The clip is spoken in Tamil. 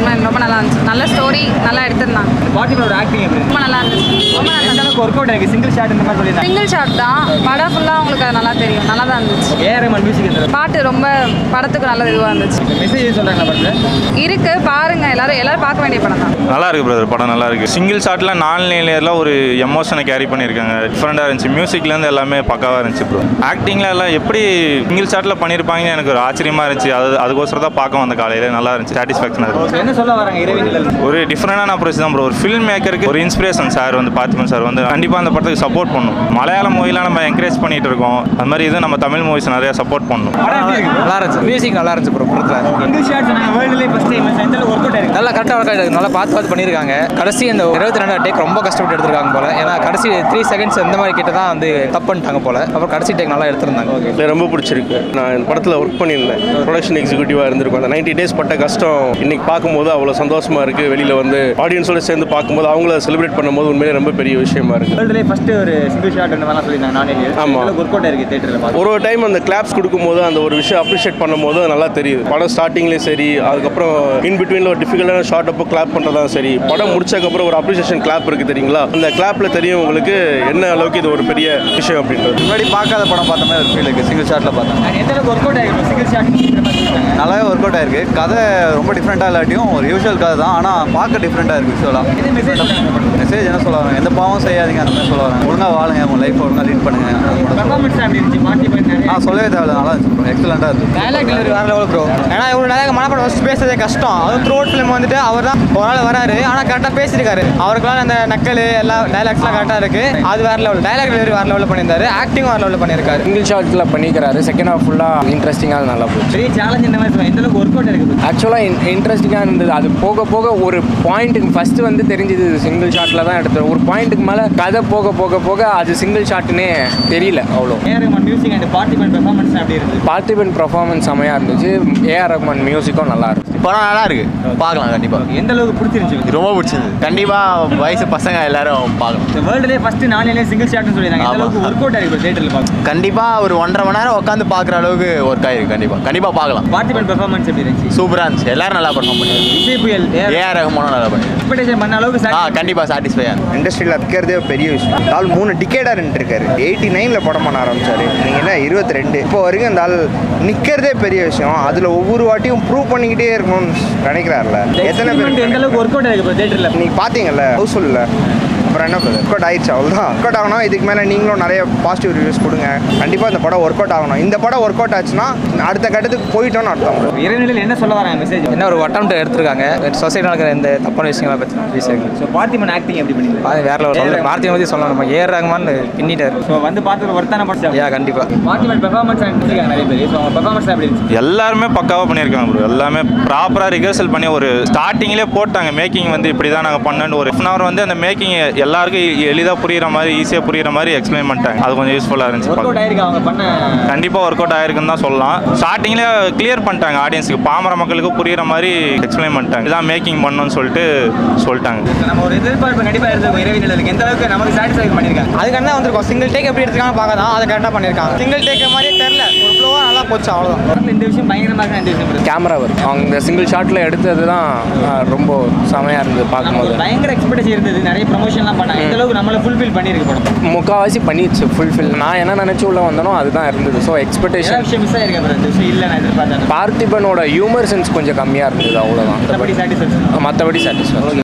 ரஹ்மான் ரொம்ப நல்லா இருந்துச்சு. நல்ல ஸ்டோரி, நல்லா எடுத்திருந்தாங்க. பார்த்திபனோட ஆக்டிங் எப்படி ரொம்ப நல்லா இருந்துச்சு. ரொம்ப நல்லா இருந்துச்சு. ஒர்க் அவுட் ஆயிருக்கு. சிங்கிள் ஷாட் இந்த மாதிரி சொல்லிருந்தாங்க. சிங்கிள் ஷாட் தான். படம் ஃபுல்லா உங்களுக்கு அது நல்லா தெரியும். நல்லா தான் இருந்துச்சு. ARR மியூசிக் இந்த பாட்டு ரொம்ப படத்துக்கு நல்ல இதுவா இருந்துச்சு. மெசேஜ் சொல்றாங்களா படத்துல? இருக்கு, பாருங்க. எல்லாரும் பார்க்க வேண்டிய படம் தான். நல்லா இருக்கு பிரதர், படம் நல்லா இருக்கு. சிங்கிள் ஷாட்ல 4 லேயர்ல ஒரு எமோஷனை கேரி பண்ணியிருக்காங்க. டிஃப்ரெண்டா இருந்துச்சு. மியூசிக்ல இருந்து எல்லாமே பக்காவா இருந்துச்சு ப்ரோ. ஆக்டிங்ல எல்லாம் எப்படி சிங்கிள் ஷாட்ல பண்ணிருப்பாங்கன்னு எனக்கு ஒரு ஆச்சரியமா இருந்துச்சு. அதுக்கோசரம் தான் பார்க்க வந்த காலையில நல்லா இருந்துச்சு. சாட்டிஸ்ஃபேக்ஷன் இருக்கு. என்ன சொல்ல வராங்க இரவின் நிழல்? ஒரு டிஃப்ரெண்டான அப்ரோச் தான் ப்ரோ. ஒரு ஃபில்ம் மேக்கருக்கு ஒரு இன்ஸ்பிரேஷன் சார் வந்து பார்த்திபன் சார் வந்து கண்டிப்பாக அந்த படத்துக்கு சப்போர்ட் பண்ணும். மலையாள மூவிலாம் நம்ம என்கரேஜ் பண்ணிட்டு இருக்கோம். அது மாதிரி இது நம்ம தமிழ் மூவிஸ் நிறைய சப்போர்ட் பண்ணணும். நல்லா இருந்துச்சு. மியூசிக் நல்லா இருந்துச்சு ப்ரோ. படத்துல சிங்கிள் ஷாட் சொன்னாங்க. வேர்ல்ட்லயே ஃபர்ஸ்ட் டைம் சென்டர்ல ஒர்க் அவுட் ஆயிருக்கு. நல்லா கரெக்டா ஒர்க் ஆயிருக்கு. நல்லா பார்த்து பண்ணிருக்காங்க. கடைசி அந்த 22 டேக் ரொம்ப கஷ்டப்பட்டு எடுத்துருக்காங்க போல. ஏன்னா கடைசி 3 செகண்ட்ஸ் இந்த மாதிரி கிட்ட தான் வந்து தப்பு பண்ணிட்டாங்க போல. அப்புறம் கடைசி டேக் நல்லா எடுத்திருந்தாங்க. எனக்கு ரொம்ப பிடிச்சிருக்கு. நான் இந்த படத்தில் ஒர்க் பண்ணியிருந்தேன். ப்ரொடக்ஷன் எக்ஸிக்யூட்டிவாக இருந்திருக்கும். அந்த 90 டேஸ் பட்ட கஷ்டம் இன்னைக்கு பார்க்கும்போது அவ்வளோ சந்தோஷமா இருக்கு. வெளியில் வந்து ஆடியன்ஸோட சேர்ந்து பார்க்கும்போது அவங்கள செலிப்ரேட் பண்ணும்போது உண்மையிலே ரொம்ப பெரிய விஷயமா இருக்கு. வேர்ல்ட்லயே ஃபர்ஸ்ட் ஒரு சிங்கிள் ஷாட் அந்த மாதிரி சொல்லியிருந்தாங்க. ஆமா, ஒர்க் அவுட் ஆயிருக்கு தியேட்டர்ல. ஒரு டைம் அந்த கிளாப்ஸ் கொடுக்கும்போது அந்த ஒரு விஷயம் அப்ரிஷியேட் பண்ணும்போது நல்லா தெரியுது. படம் ஸ்டார்டிங்லேயே சரி, அதுக்கப்புறம் இன் பிட்வீனில் ஒரு டிஃபிகல்ட்டான ஷார்ட் அப்போ கிளாப் பண்ணுறதா சரி, படம் முடிச்சதுக்கப்புறம் ஒரு அப்ரிஷியேஷன் கிளாப் இருக்குது தெரியுங்களா? அந்த கிளாப்பில் தெரியும் உங்களுக்கு என்ன அளவுக்கு இது ஒரு பெரிய விஷயம் அப்படின்றது. முன்னாடி பார்க்காத படம் பார்த்த மாதிரி ஒரு ஃபீல் இருக்குது. சிங்கிள் ஷாட்டில் பார்த்தேன். எந்த அளவுக்கு ஒர்க் அவுட் ஆயிருக்கு சிங்கிள் ஷாட்? நல்லாவே ஒர்க் அவுட் ஆயிருக்கு. கதை ரொம்ப டிஃப்ரெண்ட்டாக இல்லாட்டியும் ஒரு யூஷுவல் கதை தான், ஆனால் பார்க்க டிஃப்ரெண்ட்டாக இருக்குது விஷுவலாக. மெசேஜ் என்ன சொல்ல வராங்க? எந்த பாவம் செய்யாதீங்க அந்த மாதிரி சொல்ல வராங்க. ஒழுங்காக வாழுங்க, உங்கள் லைஃப் ஒழுங்காக லீட் பண்ணுங்க. சொல்லவே தேவை. நல்லா இருந்துச்சு ப்ரோ. எக்ஸலண்ட்டாக இருந்துச்சு. டைலாக் டெலிவரி வேற லெவல் ப்ரோ. ஏன்னா இவ்வளோ டைலாக் மனப்படம் ஃபஸ்ட் பேசுறதே கஷ்டம். அதுவும் த்ரூ அவுட் ஃபிலிம் வந்துட்டு அவர் தான் ஒரு நாள் வராரு, ஆனால் கரெக்டாக பேசியிருக்காரு. அவருக்குலாம் அந்த நக்கல் எல்லா டைலாக்ஸ்லாம் கரெக்டாக இருக்கு. அது வேற லெவல். டைலாக் டெலிவரி வேற லெவலில் பண்ணியிருந்தாரு. ஆக்டிங் வேற லெவலில் பண்ணியிருக்காரு. சிங்கிள் ஷாட்டில் பண்ணிக்கிறாரு. செகண்ட் ஹாஃப் ஃபுல்லாக இன்ட்ரெஸ்டிங்காக நல்லா போச்சு. பெரிய சேலஞ்ச் இந்த மாதிரி எந்த அளவுக்கு ஒர்க் அவுட் இருக்குது? ஆக்சுவலாக இன்ட்ரெஸ்டிங்காக இருந்தது. அது போக போக ஒரு பாயிண்ட்டுக்கு ஃபஸ்ட்டு வந்து தெரிஞ்சது சிங்கிள் ஷாட்டில் தான் எடுத்தோம். ஒரு பாயிண்ட்டுக்கு மேலே கதை போக போக போக அது சிங்கிள் ஷாட்டுன்னே தெரியல அவ்வளோ. AR music and Parthiban performance அப்படி இருந்துச்சு. பார்த்திபன் பெர்ஃபார்மன்ஸ் செமையாக இருந்துச்சு. AR ரஹ்மான் மியூசிக்கும் நல்லா இருந்துச்சு. படம் நல்லா இருக்கு, பார்க்கலாம் கண்டிப்பாக. எந்த அளவுக்கு பிடிச்சிருந்துச்சு? ரொம்ப பிடிச்சது. கண்டிப்பாக வயசு பசங்க எல்லாரும் பார்க்கலாம். வேர்ல்டுலேயே ஃபர்ஸ்ட் 4 சிங்கிள் ஷாட்னு சொல்லியிருந்தாங்க. எந்த அளவுக்கு ஒர்க் அவுட் ஆயிருக்கு தியேட்டரில் பார்க்க? கண்டிப்பாக ஒரு 1.5 மணி நேரம் உட்காந்து பார்க்குற அளவுக்கு ஒர்க் ஆயிருக்கு. கண்டிப்பாக பார்க்கலாம். பார்த்திபன் பெர்ஃபார்மன்ஸ் எப்படி இருந்துச்சு? சூப்பராக இருந்துச்சு. எல்லாரும் நல்லா பர்ஃபார்ம் பண்ணிருக்காங்க. இசை புயல் AR ரஹ்மானும் நல்லா பண்ணிருக்காங்க. எக்ஸ்பெக்டேஷன் பண்ண அளவுக்கு கண்டிப்பாக சாட்டிஸ்ஃபையாக. இண்டஸ்ட்ரியில் இருக்கிறதே பெரிய விஷயம். இந்த ஆள் 3 டிக்கேடாக இருக்காரு. 89ல் படம் பண்ண ஆரம்பிச்சாரு. நீங்கள் என்ன 22 இப்போ வரைக்கும் இந்த ஆள் நிற்கிறதே பெரிய விஷயம். அதில் ஒவ்வொரு வாட்டியும் ப்ரூவ் பண்ணிக்கிட்டே இருக்கணும்னு நினைக்கிறாருல. எத்தனை பேர் எந்த அளவுக்கு ஒர்க் அவுட் ஆயிருக்கு தியேட்டரில்? நீங்கள் பார்த்தீங்கல்ல ஹவுஸ்ஃபுல்ல. அப்புறம் என்ன பிரதர், ஒர்க் அவுட் ஆயிடுச்சு. அவ்வளோதான். ஒர்க் அவுட் ஆகணும். இதுக்கு மேலே நீங்களும் நிறைய பாசிட்டிவ் ரிவ்யூஸ் கொடுங்க. கண்டிப்பாக இந்த படம் ஒர்க் அவுட் ஆகணும். இந்த படம் ஒர்க் அவுட் ஆச்சுன்னா அடுத்த கட்டத்துக்கு போயிட்டோம்னு அர்த்தம். இறைநிலையில் என்ன சொல்ல வராங்க மெசேஜ்? என்ன ஒரு அட்டம் எடுத்துருக்காங்க சொசைட்டியில் இருக்கிற இந்த தப்பான விஷயங்களை பற்றி பேசுகிறாங்க. ஸோ பார்த்திபன் ஆக்டிங் எப்படி பண்ணிருக்காங்க? வேற லெவல். பார்த்திபன் பற்றி சொல்லலாம். நம்ம AR ரஹ்மான் பின்னிட்டார். ஸோ வந்து பார்த்து ஒருத்தான படம். கண்டிப்பாக பார்த்திபன் பெர்ஃபார்மன்ஸ் பண்ணிருக்காங்க நிறைய பேர். ஸோ அவங்க பெர்ஃபார்மன்ஸ் எப்படி இருந்துச்சு? எல்லாருமே பக்காவாக பண்ணியிருக்காங்க ப்ரோ. எல்லாமே ப்ராப்பராக ரிஹர்சல் பண்ணி ஒரு ஸ்டார்டிங்லேயே போட்டாங்க. மேக்கிங் வந்து இப்படி தான் நாங்கள் பண்ணேன்னு ஒரு 1 hour வந்து அந்த மேக்கிங் எல்லாருக்கும் எளிதாக புரியுற மாதிரி, ஈஸியாக புரியுற மாதிரி எக்ஸ்பிளைன் பண்ணிட்டாங்க. அது கொஞ்சம் யூஸ்ஃபுல்லாக இருந்துச்சு. கண்டிப்பாக ஒர்க் அவுட் ஆயிருக்குன்னு தான் சொல்லலாம். ஸ்டார்டிங்லேயே கிளியர் பண்ணிட்டாங்க ஆடியன்ஸுக்கு, பாமர மக்களுக்கு புரியுற மாதிரி எக்ஸ்பிளைன் பண்ணிட்டாங்க. இதான் மேக்கிங் பண்ணணும்னு சொல்லிட்டாங்க. நம்ம ஒரு எதிர்பார்ப்பு கண்டிப்பாக இருந்திருக்கும் இரவின் நிழலுக்கு. எந்த அளவுக்கு நமக்கு சாட்டிஸ்ஃபை பண்ணியிருக்காங்க? அதுக்காக தான் வந்திருக்கோம். சிங்கிள் டேக் எப்படி எடுத்துக்காங்க பார்க்க தான். அதை கரெக்டாக பண்ணியிருக்காங்க. சிங்கிள் டேக் மாதிரியே தெரியல. ஒரு ஃப்ளோவாக நல்லா போச்சு. அவ்வளோதான். இந்த விஷயம் பயங்கரமாக இந்த விஷயம் கேமரா வரும். அவங்க இந்த சிங்கிள் ஷாட்டில் எடுத்தது தான் ரொம்ப செமையாக இருந்தது பார்க்கும்போது. பயங்கர எக்ஸ்பெக்டேஷன் இருந்தது. நிறைய ப்ரமோஷன்லாம் பண்ணாங்க. இந்த அளவுக்கு நம்மளை ஃபுல்ஃபில் பண்ணியிருக்கு படம். முக்கால்வாசி பண்ணிடுச்சு ஃபுல்ஃபில். நான் என்ன நினச்சி உள்ள வந்தனோ அதுதான் இருந்தது. ஸோ எக்ஸ்பெக்டேஷன் விஷயம் மிஸ் ஆயிருக்கு. விஷயம் இல்லை நான் எதிர்பார்த்தேன். பார்த்திபனோட ஹியூமர் சென்ஸ் கொஞ்சம் கம்மியாக இருந்தது. அவ்வளோதான். மற்றபடி சாட்டிஸ்ஃபேக்ஷன். மற்றபடி சாட்டிஸ்ஃபேக்ஷன்.